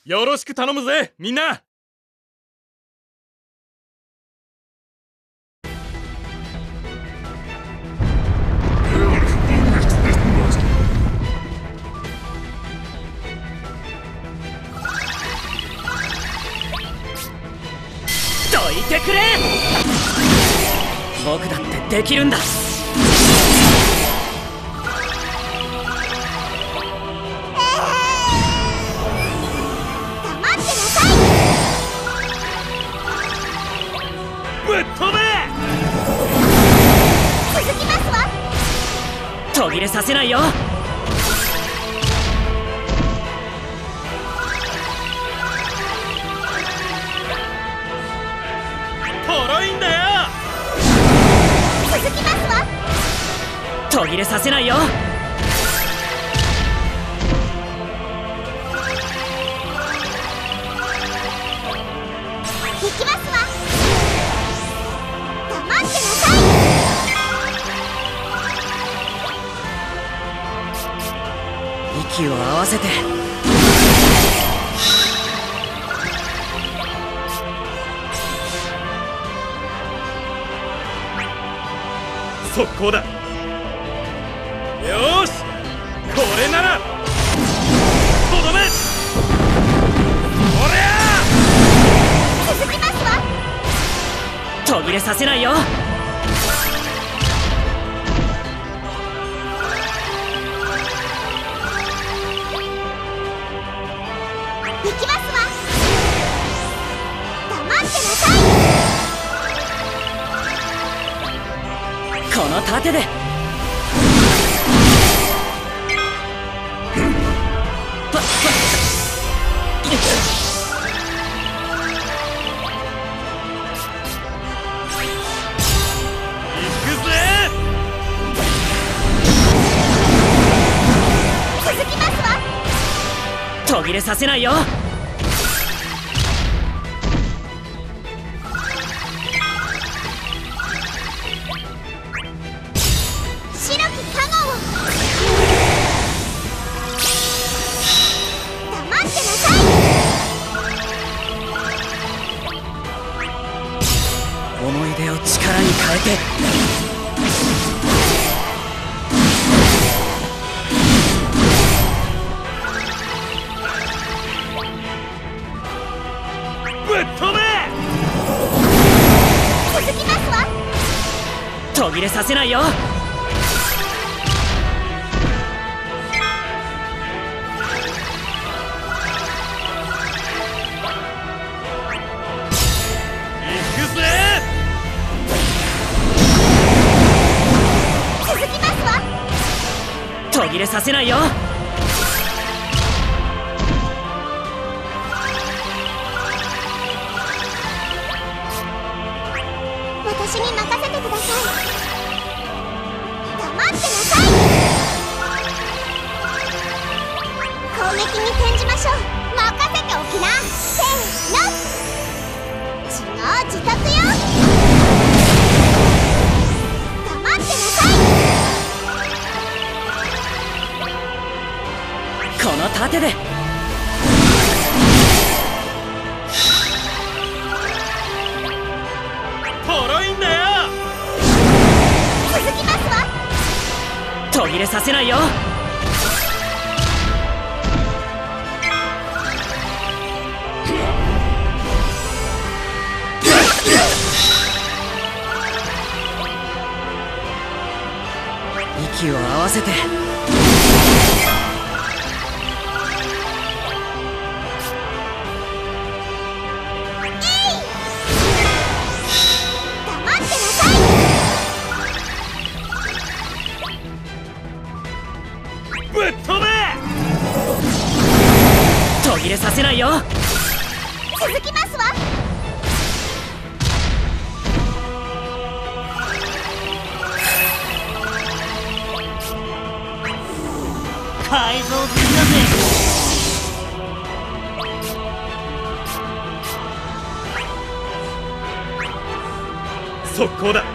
よろしく頼むぜみんな。 どいてくれ。僕だってできるんだ。 ぶっ飛べ。 続きますわ。 途切れさせないよ。 トロいんだよ。 続きますわ。 途切れさせないよ。 行きますわ。黙ってなさい。 息を合わせて。 速攻だ。よーし、これならとどめ。おりゃ続きますわ。 途切れさせないよ。 行きますわ。黙ってなさい。 この盾で。 行くぜ。 続きますわ。 途切れさせないよ。 白き加護を。黙ってなさい。 思い出を力に変えて。 ぶっ飛べ。 続きますわ。 途切れさせないよ。 行くぜ。 続きますわ。 途切れさせないよ。 私に任せてください。黙ってなさい。攻撃に転じましょう。任せておきな。せーの。自業自得よ。黙ってなさい。 この盾で。 トロいんだよ。 続きますわ。 途切れさせないよ。息を合わせて。 黙ってなさい。 ぶっ飛べ。 途切れさせないよ。 続きますわ。 改造済みだぜ。 速攻だ。よ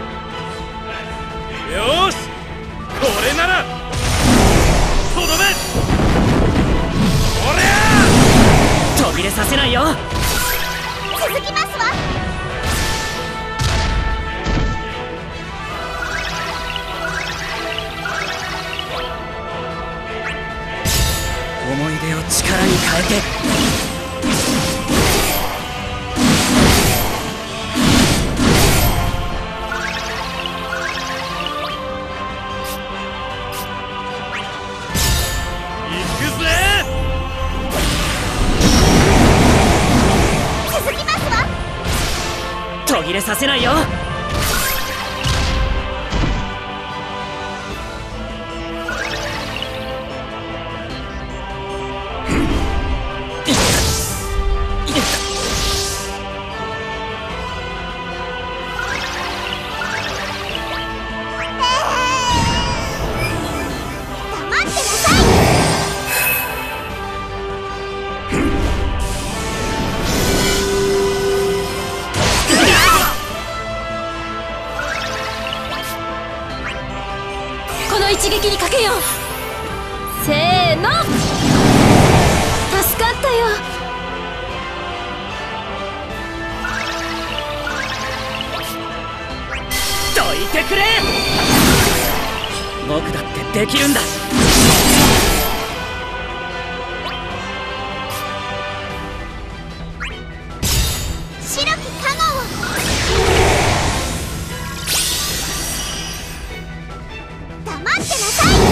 ーし、これならとどめ。おりゃ途切れせないよ。 続きますわ。 思い出を力に変えて。 行くぜ。 続きますわ。 途切れさせないよ。 この一撃にかけよう。せーの。助かったよ。 どいてくれ。僕だってできるんだ。 白き加護を。黙ってなさい。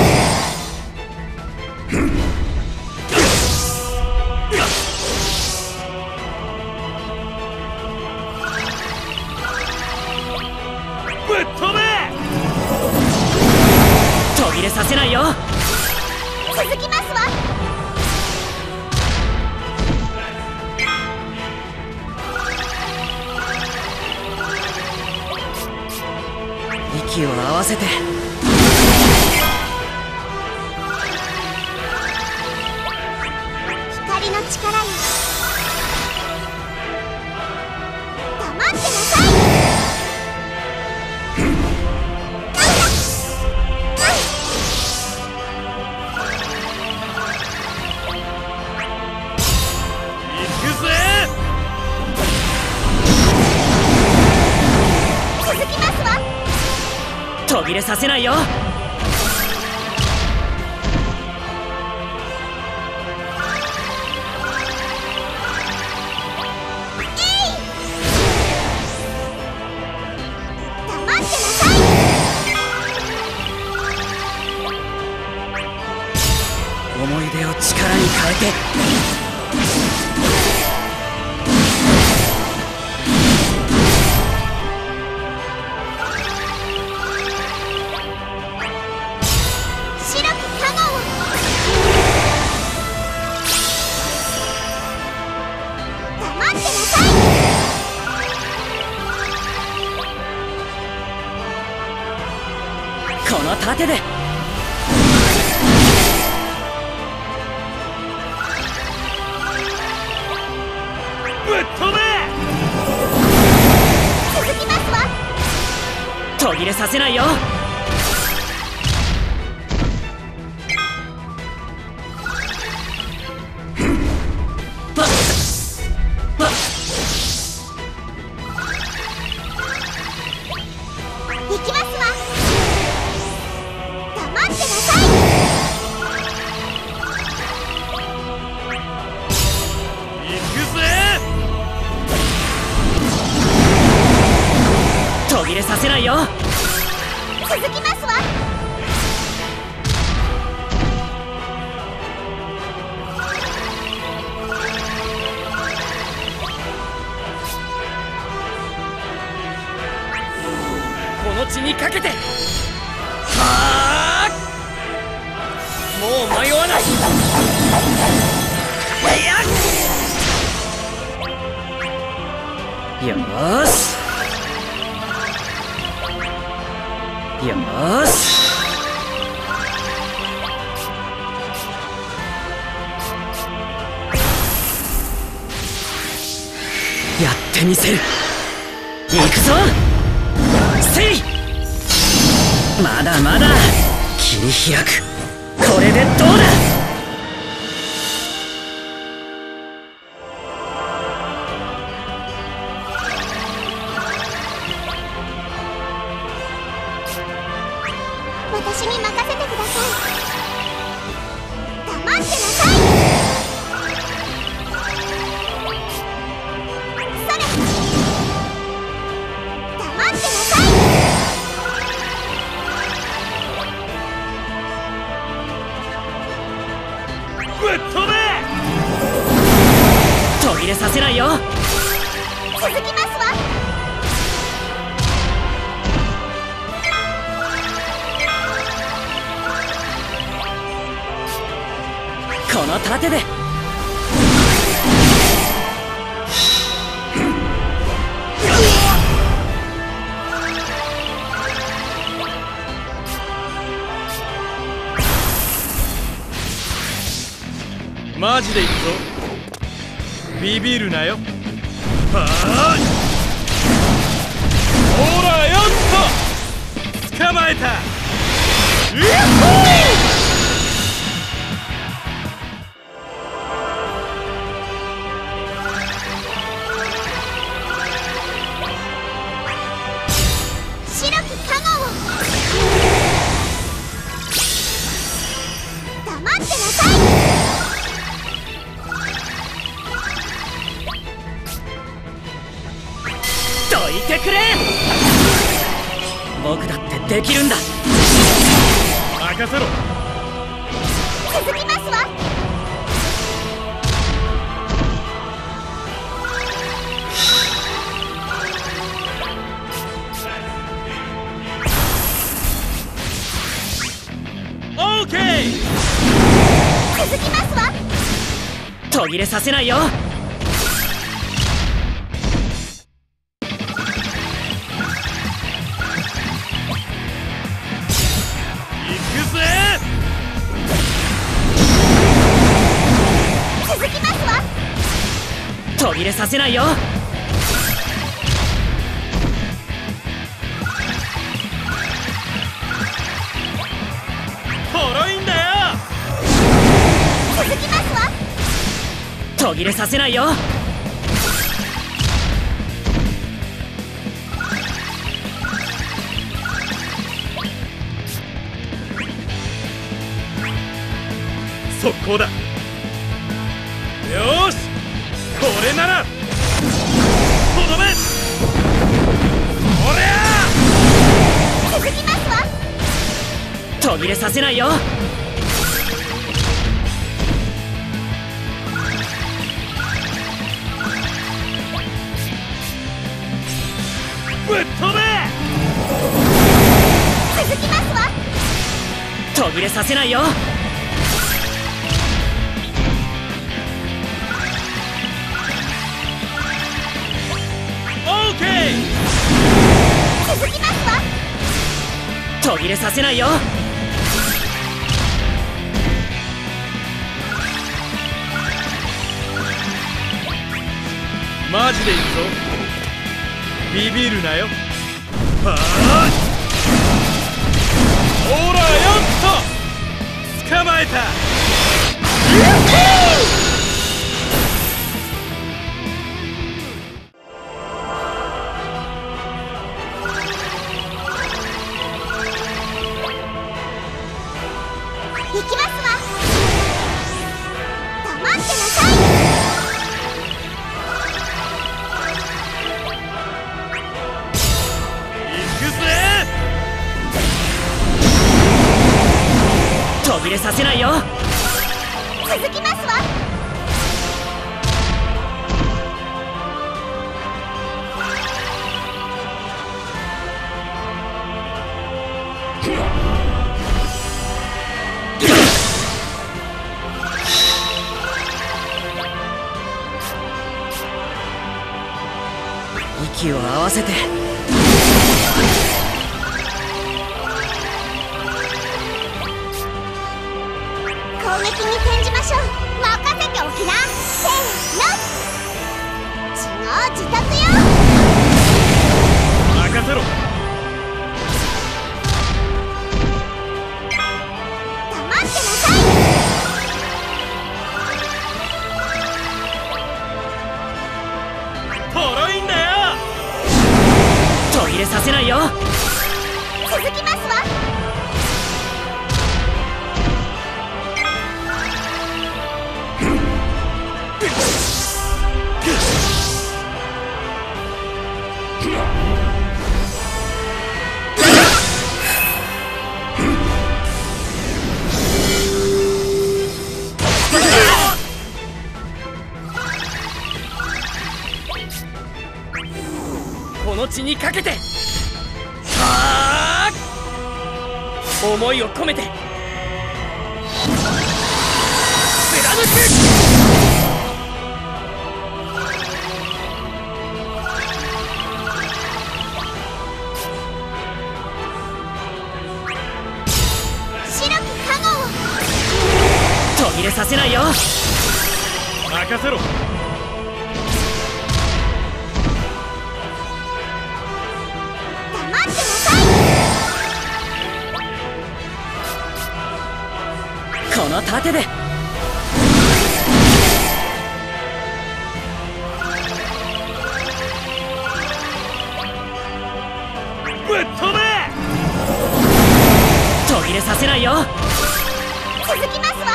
ぶっ飛べ。 途切れさせないよ。 続きますわ。 息を合わせて。 光の力よ。黙ってなさい。 行くぜ。 続きますわ。 途切れさせないよ。 黙ってなさい。 思い出を力に変えて。 白き加護を。黙ってなさい。 この盾で。 ぶっ飛べ。 続きますわ。 途切れさせないよ。 行きますわ。黙ってなさい。 行くぜ。 途切れさせないよ。 続きますわ。 この地にかけて。はあ、もう迷わない。よーし。よーし。やってみせる。行くぞ。せい。まだまだ切り開く。これでどうだ。 ぶっ飛べ。 途切れさせないよ。 続きますわ。 この盾で。 マジでいくぞ。ビビるなよ。はーい。ほらよっと捕まえた。イヤッホー。 どいてくれ。僕だってできるんだ。 任せろ。 続きますわ。 オーケー。 続きますわ。 途切れさせないよ。途切れさせないよ。 脆いんだよ。 続きますわ。 途切れさせないよ。 速攻だ。よーし、これならとどめ。おりゃ。 続きますわ。 途切れさせないよ。 ぶっ飛べ。 続きますわ。 途切れさせないよ。 続きますわ。 途切れさせないよ。 マジでいくぞ。ビビるなよ。はーい。ほらよっと捕まえた。イヤッホー。 行きますわ。黙ってなさい。 行くぜ。 途切れさせないよ。 続きますわ。 息を合わせて。 攻撃に転じましょう。任せておきな。せーの。自業自得よ。 任せろ。 黙ってなさい。 脆いんだよ。 途切れさせないよ。 続きますわ。 命にかけて、はあ、思いを込めて貫く。途切れさせないよ。 任せろ。 黙ってなさい。 この盾でぶっ飛べ。 途切れさせないよ。 続きますわ。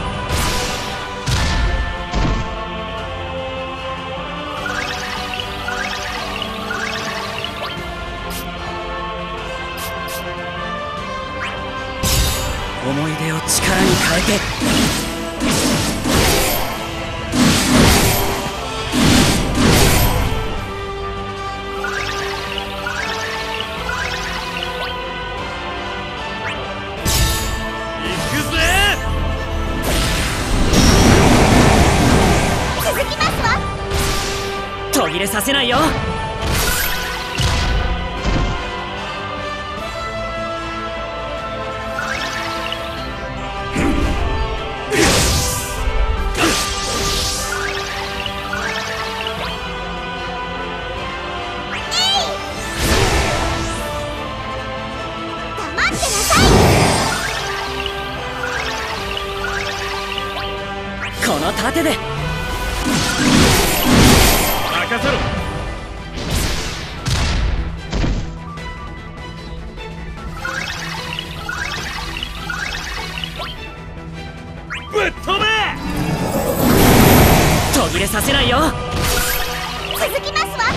思い出を力に変えて行くぜ。 続きますわ。 途切れさせないよ。この盾で任せろ。ぶっ飛べ。 途切れさせないよ。 続きますわ。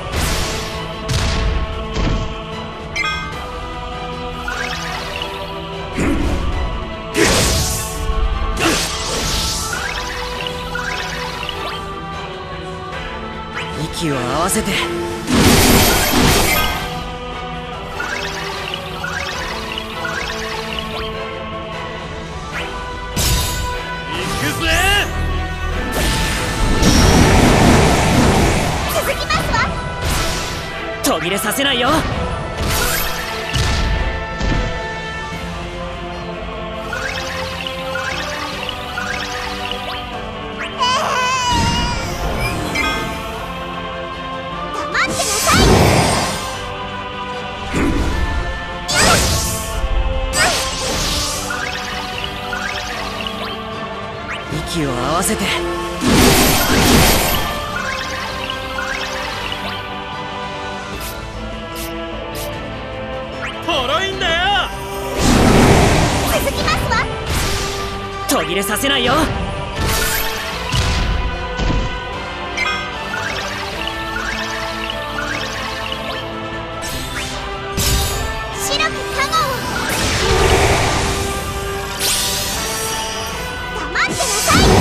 息を合わせて行くぜ。 続きますわ。 途切れさせないよ。息を合わせてポロいんだよ。 続きますわ。 途切れさせないよ。 白く加護を。黙ってなさい。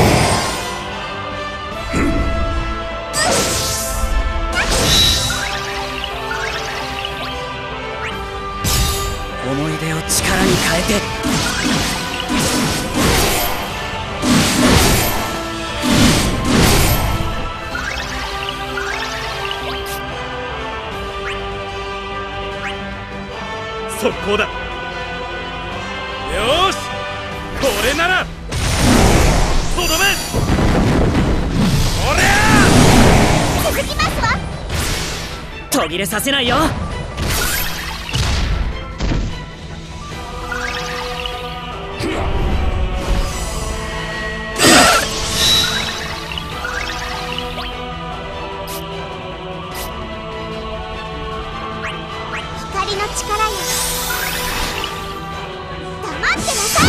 思い出を力に変えて速攻だ。よーし、これならとどめ。おりゃ。 続きますわ。 途切れさせないよ。 光の力よ。黙ってなさい。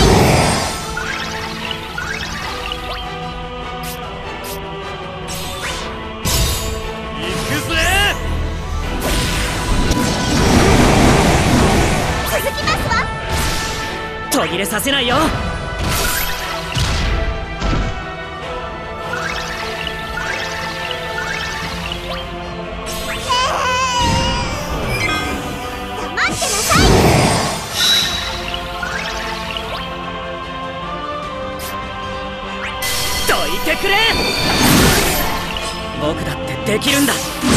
行くぜ。 続きますわ。 途切れさせないよ。 てくれ。僕だってできるんだ。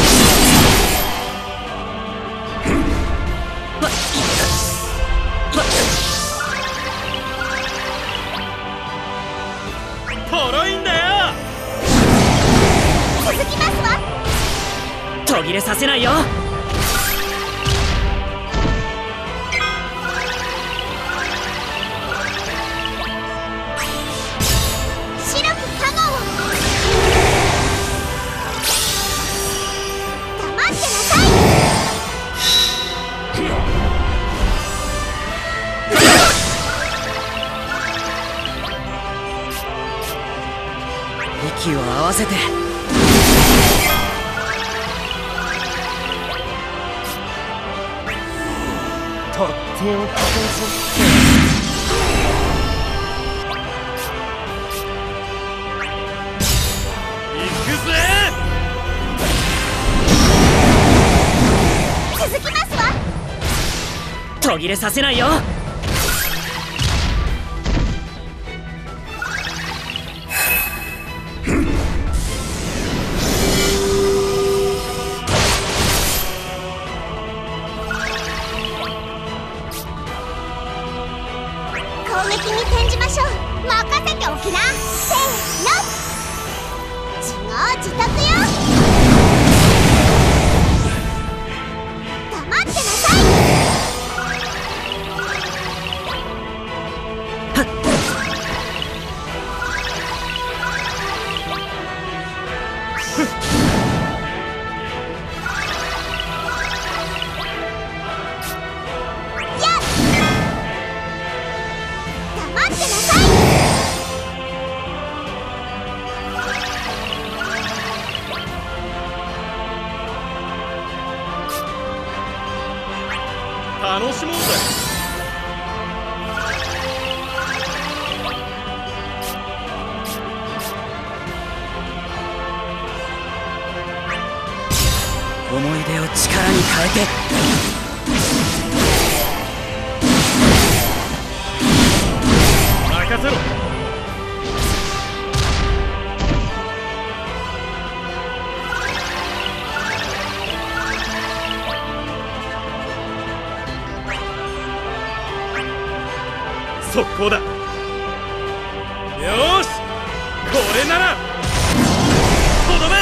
ポロいんだよ。 続きますわ。 途切れさせないよ。 白く加護を黙ってなさい。 息を合わせて。 とっておきだぞ。 行くぜ。 続きますわ。 途切れさせないよ。 攻撃に転じましょう。任せておきな。せーの。自業自得よ。黙ってなさい。やっ黙ってなさい。 楽しもうぜ。 思い出を力に変えて。 任せろ。速攻だ。よーし、これならとどめ。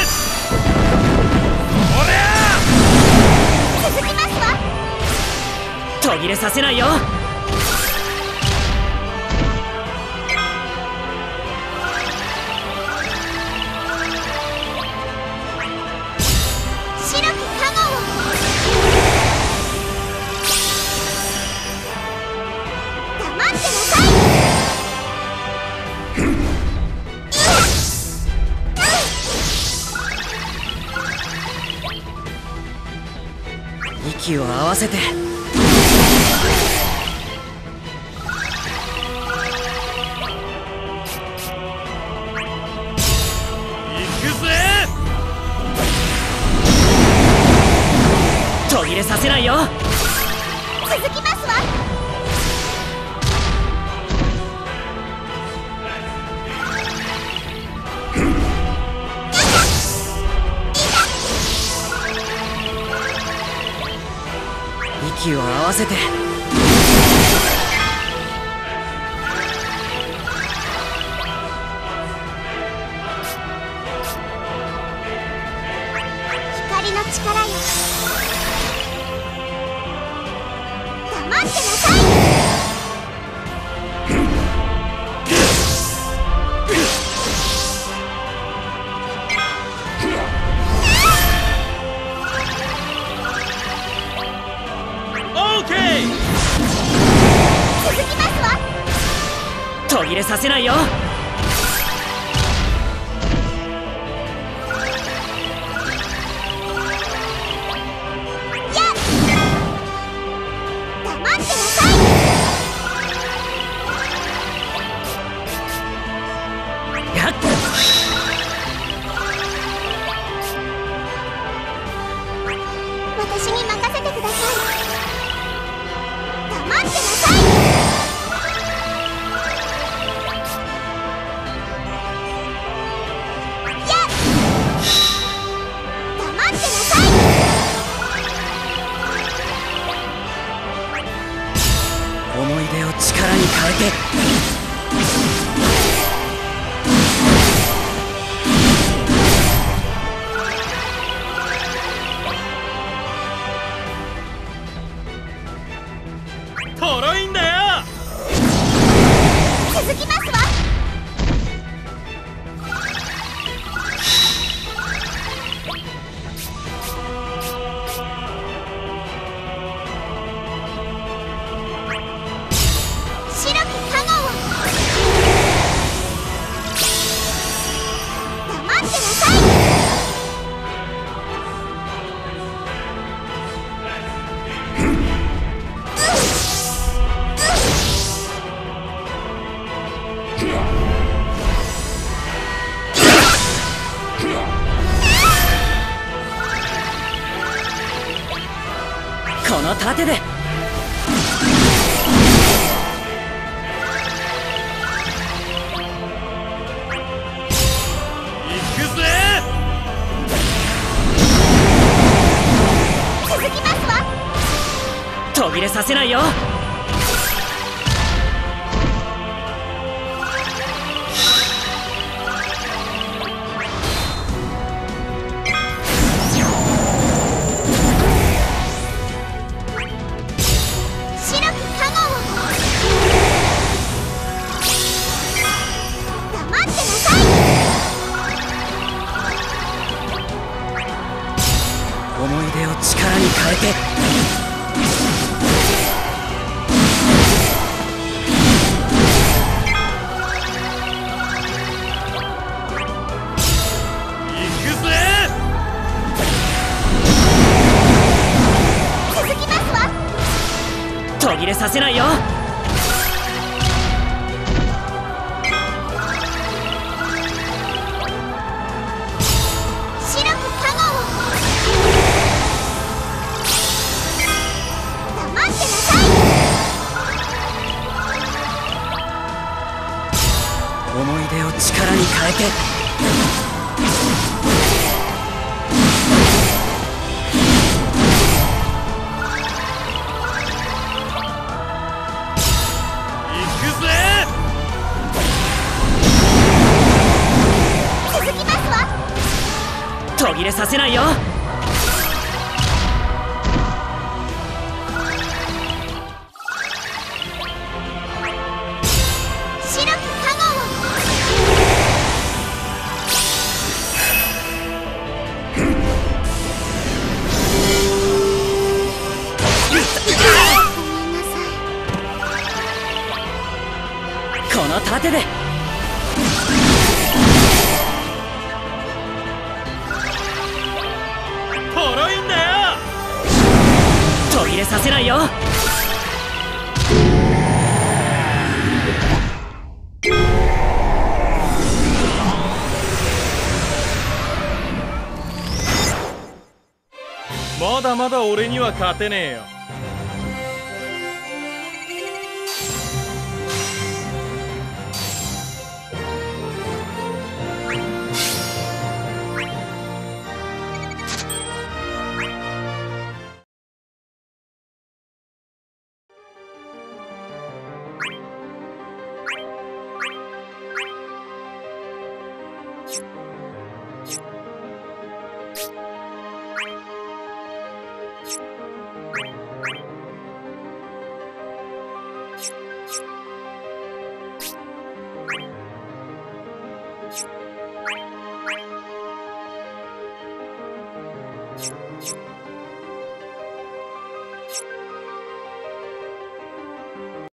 おりゃ続きますわ。 途切れさせないよ。 白く加護を黙ってなさい。 息を合わせて。 行くぜ。 途切れさせないよ。 続きますわ。 息を合わせて。 光の力よ。黙ってなさい。 オーケー。 続きますわ。 途切れさせないよ。 やっ黙ってなさい。 やっ私に任せてください。黙ってなさい。 続きますわ。白き加護を黙ってなさい。 この盾で行くぜ。 続きますわ。 途切れさせないよ。 白き加護を黙ってなさい。 思い出を力に変えて行くぜ。 続きますわ。 途切れさせないよ。 白き加護を黙ってなさい。 思い出を力に変えて行くぜ。 続きますわ。 途切れさせないよ。 白き加護をごめんなさい。 この盾でポロいんだよ。 途切れさせないよ。 まだまだ俺には勝てねえよ。